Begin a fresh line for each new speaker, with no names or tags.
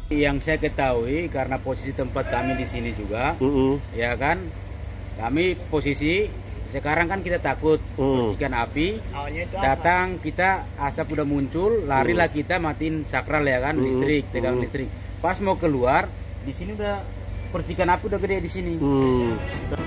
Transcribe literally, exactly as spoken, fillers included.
Yang saya ketahui karena posisi tempat kami di sini juga,
Mm -mm.
ya kan, kami posisi sekarang kan kita takut
Mm.
percikan api
Awalnya itu apa?
datang, kita asap udah muncul, larilah kita matiin sakral ya kan,
Mm.
listrik, tegangan
Mm.
listrik. Pas mau keluar, di sini udah percikan api udah gede di sini.
Hmm.